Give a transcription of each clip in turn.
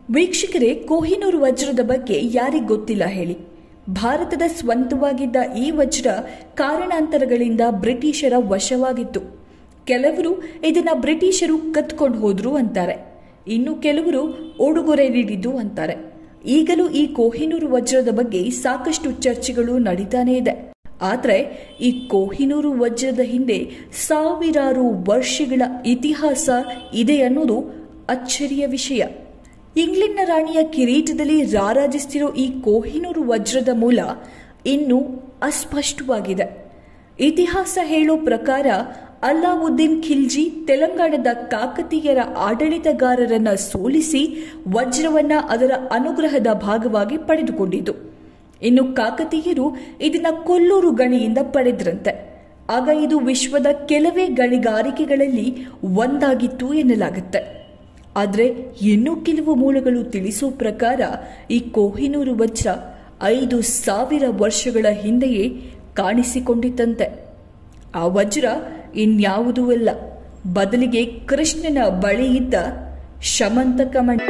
ವೀಕ್ಷಕರೇ, ಕೊಹಿನೂರ್ ವಜ್ರದ ಬಗ್ಗೆ ಯಾರಿಗೆ ಗೊತ್ತಿಲ್ಲ ಹೇಳಿ. ಭಾರತದ ಸ್ವಂತವಾಗಿದ್ದ ಈ ವಜ್ರ ಕಾರಣಾಂತರಗಳಿಂದ ಬ್ರಿಟಿಷರ ವಶವಾಗಿತ್ತು. ಕೆಲವರು ಇದನ್ನ ಬ್ರಿಟಿಷರು ಕತ್ಕೊಂಡು ಹೋದ್ರು ಅಂತಾರೆ, ಇನ್ನು ಕೆಲವರು ಉಡುಗೊರೆ ನೀಡಿದ್ದು ಅಂತಾರೆ. ಈಗಲೂ ಈ ಕೊಹಿನೂರ್ ವಜ್ರದ ಬಗ್ಗೆ ಸಾಕಷ್ಟು ಚರ್ಚೆಗಳು ನಡೀತಾನೆ ಇದೆ. ಆದರೆ ಈ ಕೊಹಿನೂರ್ ವಜ್ರದ ಹಿಂದೆ ಸಾವಿರಾರು ವರ್ಷಗಳ ಇತಿಹಾಸ ಇದೆ ಅನ್ನೋದು ಅಚ್ಚರಿಯ ವಿಷಯ. ಇಂಗ್ಲೆಂಡ್ನ ರಾಣಿಯ ಕಿರೀಟದಲ್ಲಿ ರಾರಾಜಿಸ್ತಿರೋ ಈ ಕೊಹಿನೂರ್ ವಜ್ರದ ಮೂಲ ಇನ್ನೂ ಅಸ್ಪಷ್ಟವಾಗಿದೆ. ಇತಿಹಾಸ ಹೇಳೋ ಪ್ರಕಾರ ಅಲ್ಲಾವುದ್ದೀನ್ ಖಿಲ್ಜಿ ತೆಲಂಗಾಣದ ಕಾಕತೀಯರ ಆಡಳಿತಗಾರರನ್ನ ಸೋಲಿಸಿ ವಜ್ರವನ್ನ ಅದರ ಅನುಗ್ರಹದ ಭಾಗವಾಗಿ ಪಡೆದುಕೊಂಡಿತು. ಇನ್ನು ಕಾಕತೀಯರು ಇದನ್ನ ಕೊಲ್ಲೂರು ಗಣಿಯಿಂದ ಪಡೆದ್ರಂತೆ. ಆಗ ಇದು ವಿಶ್ವದ ಕೆಲವೇ ಗಣಿಗಾರಿಕೆಗಳಲ್ಲಿ ಒಂದಾಗಿತ್ತು ಎನ್ನಲಾಗುತ್ತೆ. ಆದರೆ ಇನ್ನೂ ಕೆಲವು ಮೂಲಗಳು ತಿಳಿಸೋ ಪ್ರಕಾರ ಈ ಕೊಹಿನೂರ್ ವಜ್ರ 5000 ವರ್ಷಗಳ ಹಿಂದೆಯೇ ಕಾಣಿಸಿಕೊಂಡಿತ್ತಂತೆ. ಆ ವಜ್ರ ಇನ್ಯಾವುದೂ ಅಲ್ಲ, ಬದಲಿಗೆ ಕೃಷ್ಣನ ಬಳಿ ಇದ್ದ ಶಮಂತಕ ಮಣಿ.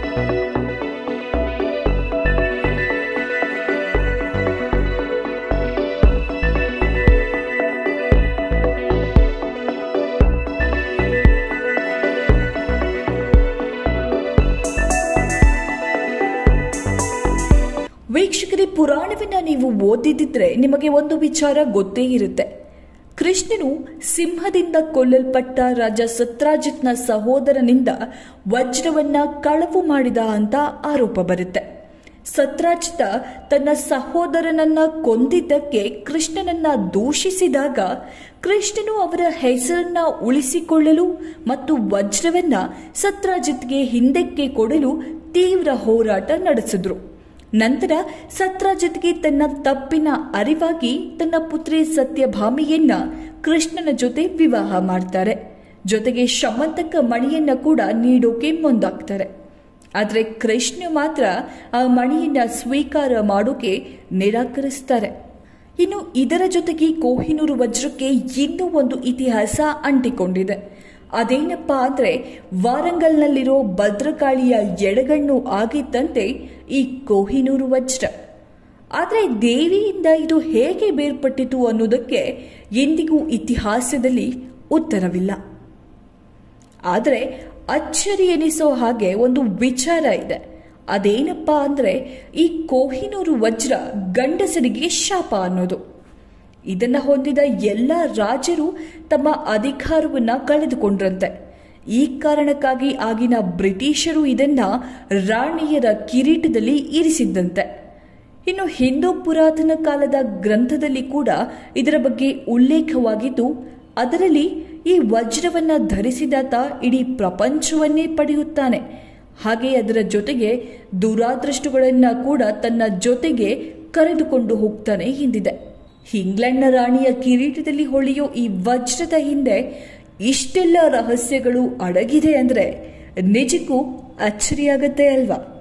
ವೀಕ್ಷಕರೇ, ಪುರಾಣವನ್ನ ನೀವು ಓದಿದ್ರೆ ನಿಮಗೆ ಒಂದು ವಿಚಾರ ಗೊತ್ತೇ ಇರುತ್ತೆ. ಕೃಷ್ಣನು ಸಿಂಹದಿಂದ ಕೊಲ್ಲಲ್ಪಟ್ಟ ರಾಜ ಸತ್ರಾಜಿತ್ನ ಸಹೋದರನಿಂದ ವಜ್ರವನ್ನ ಕಳವು ಮಾಡಿದ ಅಂತ ಆರೋಪ ಬರುತ್ತೆ. ಸತ್ರಾಜಿತ ತನ್ನ ಸಹೋದರನನ್ನ ಕೊಂದಿದ್ದಕ್ಕೆ ಕೃಷ್ಣನನ್ನ ದೂಷಿಸಿದಾಗ ಕೃಷ್ಣನು ಅವರ ಹೆಸರನ್ನ ಉಳಿಸಿಕೊಳ್ಳಲು ಮತ್ತು ವಜ್ರವನ್ನ ಸತ್ರಾಜಿತ್ಗೆ ಹಿಂದಕ್ಕೆ ಕೊಡಲು ತೀವ್ರ ಹೋರಾಟ ನಡೆಸಿದ್ರು. ನಂತರ ಸತ್ರಾಜಿತ್ಗೆ ತನ್ನ ತಪ್ಪಿನ ಅರಿವಾಗಿ ತನ್ನ ಪುತ್ರಿ ಸತ್ಯಭಾಮಿಯನ್ನ ಕೃಷ್ಣನ ಜೊತೆ ವಿವಾಹ ಮಾಡ್ತಾರೆ. ಜೊತೆಗೆ ಶಮಂತಕ ಮಣಿಯನ್ನ ಕೂಡ ನೀಡೋಕೆ ಮುಂದಾಗ್ತಾರೆ. ಆದರೆ ಕೃಷ್ಣ ಮಾತ್ರ ಆ ಮಣಿಯನ್ನ ಸ್ವೀಕಾರ ಮಾಡೋಕೆ ನಿರಾಕರಿಸ್ತಾರೆ. ಇನ್ನು ಇದರ ಜೊತೆಗೆ ಕೊಹಿನೂರ್ ವಜ್ರಕ್ಕೆ ಇನ್ನೂ ಒಂದು ಇತಿಹಾಸ ಅಂಟಿಕೊಂಡಿದೆ. ಅದೇನಪ್ಪಾ ಅಂದ್ರೆ, ವಾರಂಗಲ್ನಲ್ಲಿರೋ ಭದ್ರಕಾಳಿಯ ಎಡಗಣ್ಣು ಆಗಿದ್ದಂತೆ ಈ ಕೊಹಿನೂರ್ ವಜ್ರ. ಆದರೆ ದೇವಿಯಿಂದ ಇದು ಹೇಗೆ ಬೇರ್ಪಟ್ಟಿತು ಅನ್ನೋದಕ್ಕೆ ಎಂದಿಗೂ ಇತಿಹಾಸದಲ್ಲಿ ಉತ್ತರವಿಲ್ಲ. ಆದರೆ ಅಚ್ಚರಿ ಎನಿಸೋ ಹಾಗೆ ಒಂದು ವಿಚಾರ ಇದೆ. ಅದೇನಪ್ಪಾ ಅಂದ್ರೆ, ಈ ಕೊಹಿನೂರ್ ವಜ್ರ ಗಂಡಸರಿಗೆ ಶಾಪ ಅನ್ನೋದು. ಇದನ್ನ ಹೊಂದಿದ ಎಲ್ಲ ರಾಜರು ತಮ್ಮ ಅಧಿಕಾರವನ್ನ ಕಳೆದುಕೊಂಡ್ರಂತೆ. ಈ ಕಾರಣಕ್ಕಾಗಿ ಆಗಿನ ಬ್ರಿಟಿಷರು ಇದನ್ನ ರಾಣಿಯರ ಕಿರೀಟದಲ್ಲಿ ಇರಿಸಿದ್ದಂತೆ. ಇನ್ನು ಹಿಂದೂ ಪುರಾತನ ಕಾಲದ ಗ್ರಂಥದಲ್ಲಿ ಕೂಡ ಇದರ ಬಗ್ಗೆ ಉಲ್ಲೇಖವಾಗಿದ್ದು, ಅದರಲ್ಲಿ ಈ ವಜ್ರವನ್ನ ಧರಿಸಿದಾತ ಇಡೀ ಪ್ರಪಂಚವನ್ನೇ ಪಡೆಯುತ್ತಾನೆ, ಹಾಗೆ ಅದರ ಜೊತೆಗೆ ದುರಾದೃಷ್ಟಗಳನ್ನ ಕೂಡ ತನ್ನ ಜೊತೆಗೆ ಕರೆದುಕೊಂಡು ಹೋಗ್ತಾನೆ ಎಂದಿದೆ. ಇಂಗ್ಲೆಂಡ್ನ ರಾಣಿಯ ಕಿರೀಟದಲ್ಲಿ ಹೊಳೆಯೋ ಈ ವಜ್ರದ ಹಿಂದೆ ಇಷ್ಟೆಲ್ಲ ರಹಸ್ಯಗಳು ಅಡಗಿದೆ ಅಂದ್ರೆ ನಿಜಕ್ಕೂ ಅಚ್ಚರಿಯಾಗತ್ತೆ ಅಲ್ವಾ?